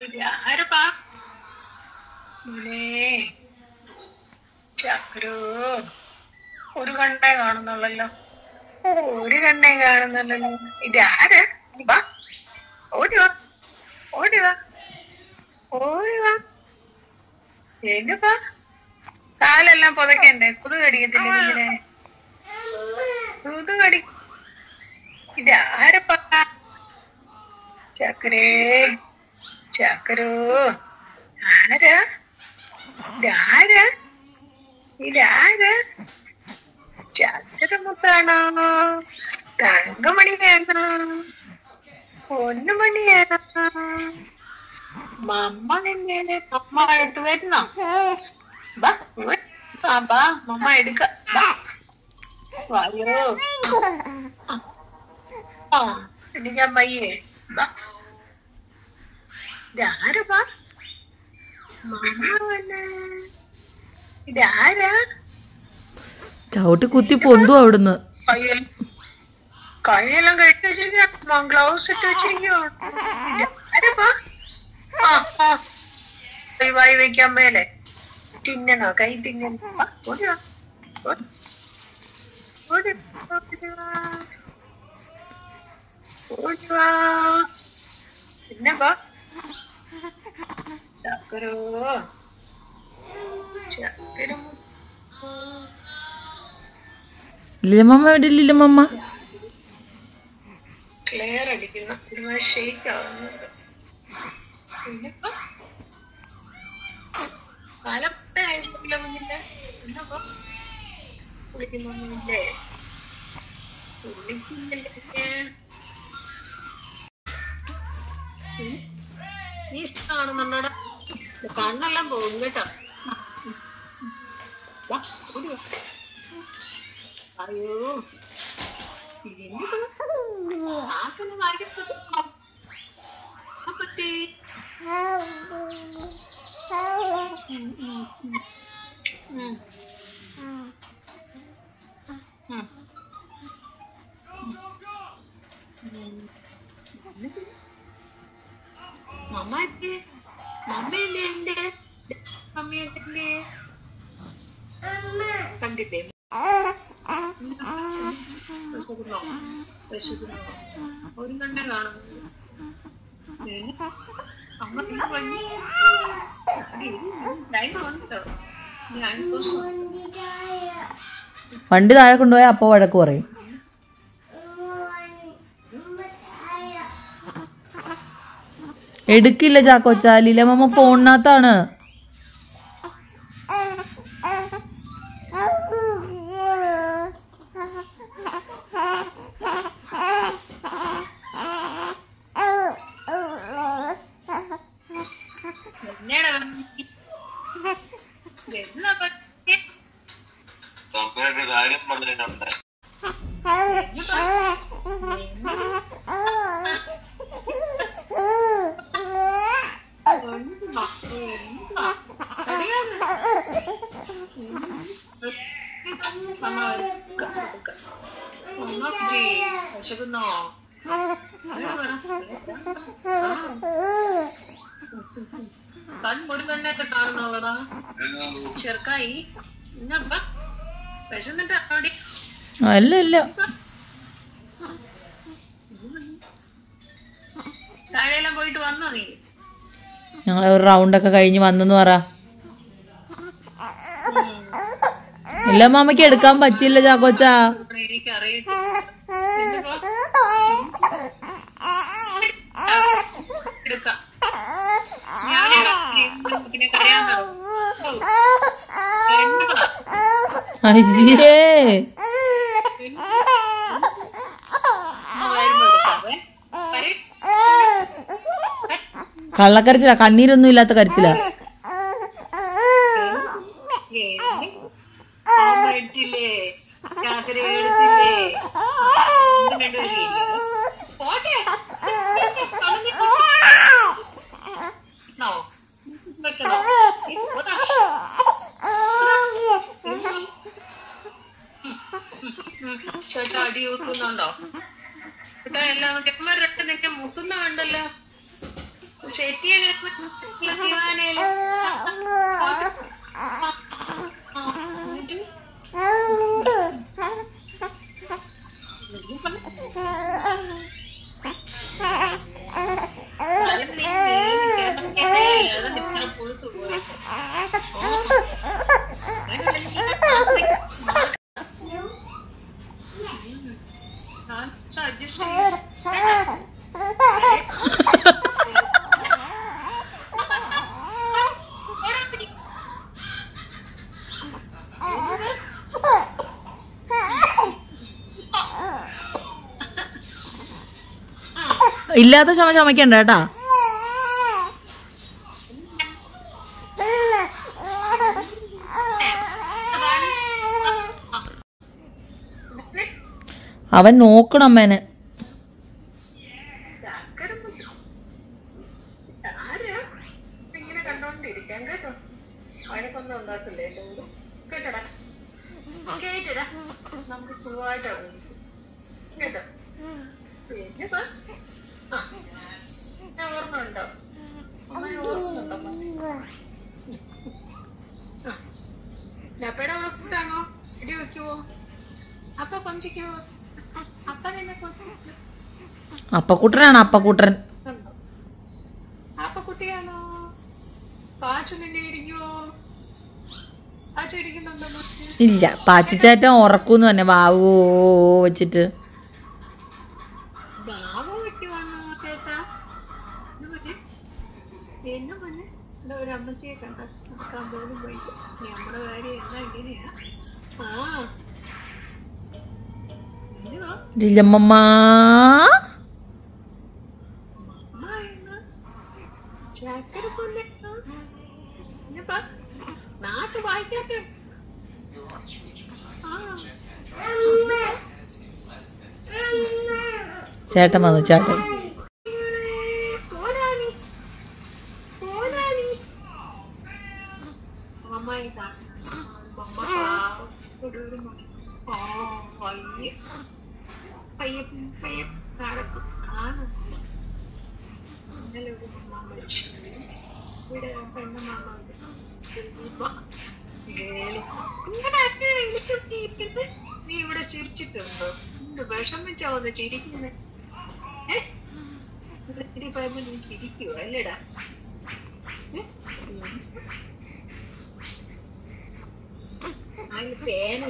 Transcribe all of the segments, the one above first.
ആരപ്പാ ചക്രു? ഒരു കണ്ണേ കാണുന്നുള്ളല്ലോ, ഒരു കണ്ണേ കാണുന്നുള്ളല്ലോ. ഇതാര്? വാ, ഓടിവാ, ഓടിവാ, ഓടിവാ. എന്നിപ്പാ കാലെല്ലാം പുതക്കണ്ടേ? കൊതുക് കടിക്കത്തില്ലേ നിങ്ങനെ? കൊതുക് കടി. ഇതാരപ്പാ? ചക്കരേ, ചക്കരൂ, ആരാ? ഇതാരാ? ഇതാരാ? ചക്കരമുത്താണോ? തങ്കമണിയാണോ? പൊന്നുമണിയാണോ? മമ്മ എങ്ങനെ മമ്മ എടുത്ത് വരുന്നോ? ബാ, ബാ, മമ്മ എടുക്ക. വായോ, ആ എനിക്ക് അമ്മയ്യേ. ബാ, ഇതാരാ? ബാ, മമ്മ വന്നെ. ഇതാരാ? ചവിട്ടി കുത്തി പൊന്തു അവിടുന്ന്. കൈയെല്ലാം കെട്ടി വെച്ചിരിക്കോ, ഗ്ലൗസ് ഇട്ട് വെച്ചിരിക്കോ? വായി വെക്കാൻ മേലെ തിന്നണോ? കൈ തിന്നണോ? പിന്നെ ചക്കരോ, ചക്കര ലില്ലമ്മ എവിടെ? ലില്ലമ്മ ക്ലിയർ അടിക്കുന്ന ഒരു ഷെയ്ക്ക് ആവുന്നുണ്ട്. പിന്നിപ്പോ കാലപ്പല്ല മുന്നില്ല. എന്നപ്പോ കുളിക്കുന്നൊന്നുമില്ലേ? കുളിക്കുന്നില്ലേ? നീ കാണുന്നുണ്ടോടാ? കണ്ണെല്ലാം പോകും കേട്ടോ. അയ്യോ, പറ്റി മമ്മയല്ലേ? മമ്മയല്ലേ എന്റെ മമ്മിയല്ലേ? കണ്ടില്ലേ? ഒരു കണ്ണേ കാണുന്നു. വണ്ടി താഴെ കൊണ്ടുപോയാൽ അപ്പൊ വഴക്ക് പറയും. എടുക്കില്ല ചാക്കോച്ച, ലീലമ്മ ഫോണിനകത്താണ്. കാര്യം പറഞ്ഞിട്ടുണ്ട്. വിശക്കുന്നോ? ഒരു കണ്ണൊക്കെ കാണുന്നോളടാ ചെറുക്കായി. എന്നപ്പ വിശന്നിട്ട് അവിടെ അല്ല ഇല്ല, താഴെയെല്ലാം പോയിട്ട് വന്നോ നീ? ഞങ്ങളെ ഒരു റൗണ്ടൊക്കെ കഴിഞ്ഞ് വന്നെന്ന് പറ. ഇല്ല മാമയ്ക്ക് എടുക്കാൻ പറ്റില്ല ചാക്കോച്ച. അയ്യേ, കള്ളക്കരച്ചില, കണ്ണീരൊന്നും ഇല്ലാത്ത കരച്ചില. ചേട്ടാ അടി കൂട്ടുന്നുണ്ടോ? ചേട്ടാ എല്ലാം നിന്നെ മുത്തുന്ന കണ്ടല്ലോ. സെറ്റ് ചെയ്ത് ദിവാനയില് ഇല്ലാത്ത ചുമ ചുമക്കണ്ട കേട്ടാ. അവൻ നോക്കണം അമ്മേനെ. ഇങ്ങനെ കണ്ടോണ്ടിരിക്കാൻ കേട്ടോ. അവനൊന്നും ഉണ്ടാക്കില്ലേ കേട്ടടാ. കേട്ടടാ നമുക്ക് സുഖമായിട്ടാ കേട്ടോ. പിന്നെ ഓർമ്മ ഉണ്ടോ? അമ്മ ഓർമ്മയുണ്ടോ? അപ്പയുടെ വളർത്താണോ? ഇടി വെക്കുവോ? അപ്പ കൊഞ്ചിക്കുവോ? അപ്പ നിന്നെ അപ്പക്കുട്ടനാണ്. അപ്പക്കുട്ടൻ അപ്പക്കുട്ടിയാണോ? പാച്ചു നിന്നെ ഇടിക്കുവോ? പാച്ചു ഇടിക്കുന്നുണ്ടോ? ഇല്ല. പാച്ചിച്ചേട്ടൻ ഉറക്കൂന്ന് തന്നെ വാവോ വെച്ചിട്ട്. എന്നെ മുന്നേ ഒരു അമ്മച്ചിയെ കണ്ട നടക്കാൻ പോലും പോയി. നമ്മുടെ കാര്യം എന്നാ ഇങ്ങനെയാ? ജില്ലമ്മ ചാക്കര പോലെ നാട്ടു വായിക്കാത്ത ചേട്ടൻ വന്നു. ചേട്ടൻ നീ ഇവിടെ ചിരിച്ചിട്ടുണ്ടോ? വിഷമിച്ചാവുന്ന ചിരിക്കുന്നത്. പോയപ്പോ നീ ചിരിക്കുവോ അല്ലേടാ? പേന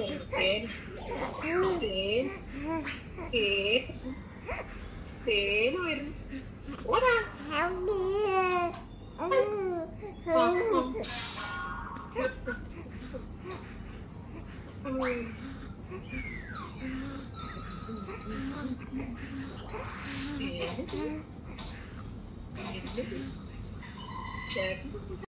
വരുന്നു. ഓടാ ചേട്ടൻ